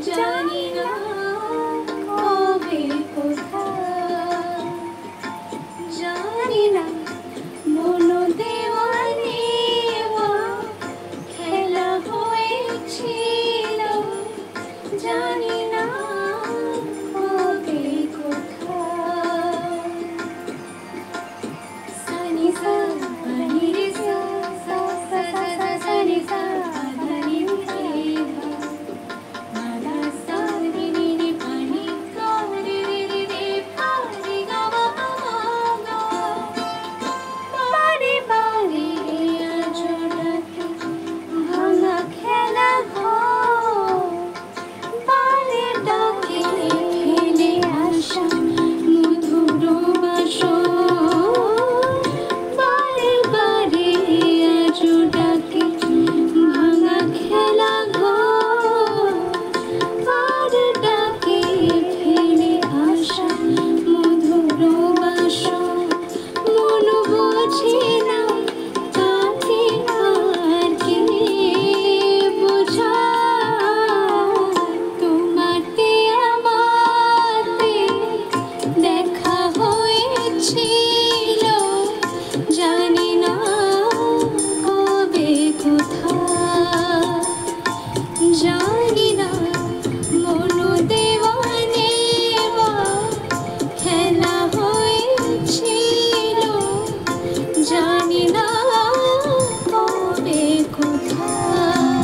জানি না কবে কোথায়, জানি না মন দেওয়ানি খেলা হয়েছিল, জানি না কবে কোথায়। সানি সা পানি রে সা সা সা সা সা সানি সা ধানি রে মা মা সা রে রে রে পানি গা রে রে রে রে পা রে গা মা মা গা। বারে বারে আজরাতে ভাঙা খেলা ঘর, বারে ডাকে ফেলে আসা মধুর বাসর। বারে বারে আজো ডাকে ভাঙা খেলা ঘর, বারে ডাকে ফেলে আসা মধুর বাসর। মন বোঝে না তাতে আর কে বোঝায়, তোমাতে আমাতে দেখা হয়েছিল, জানি না কবে কোথায়, জানি না মন দেওয়া নেওয়া খেলা হয়েছিল, জানি না কবে কোথায়।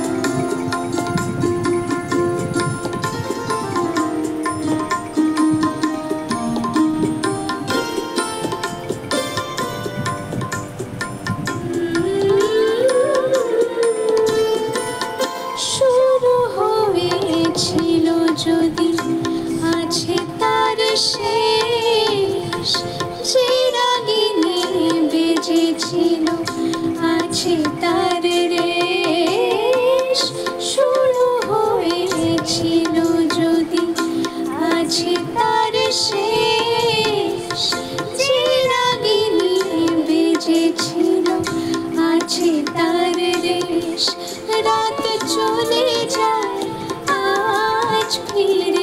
শুরু হয়েছিল যদি আছে তার শেষ, যে রাগিনী বেজেছিল আছে তার রেশ। শুরু হয়েছিল যদি আছে তার শেষ, যে রাগিনী বেজেছিল আছে তার রেশ। রাত চলে যায় আজ ফিরে